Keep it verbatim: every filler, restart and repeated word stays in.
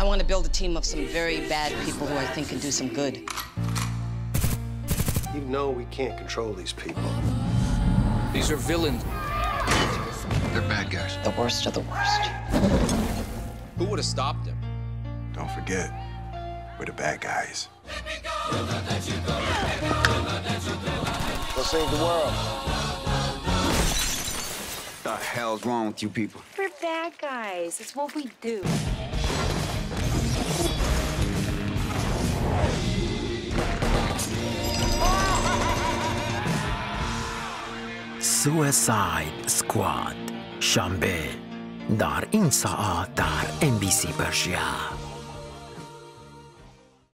want to build a team of some very bad people who I think can do some good. You know we can't control these people. These are villains. They're bad guys. The worst of the worst. Who would have stopped them? Don't forget, we're the bad guys. Go save the world. What the hell's wrong with you people? We're bad guys. It's what we do. Suicide Squad شنبه در این ساعت در ام بی سی پرشیا.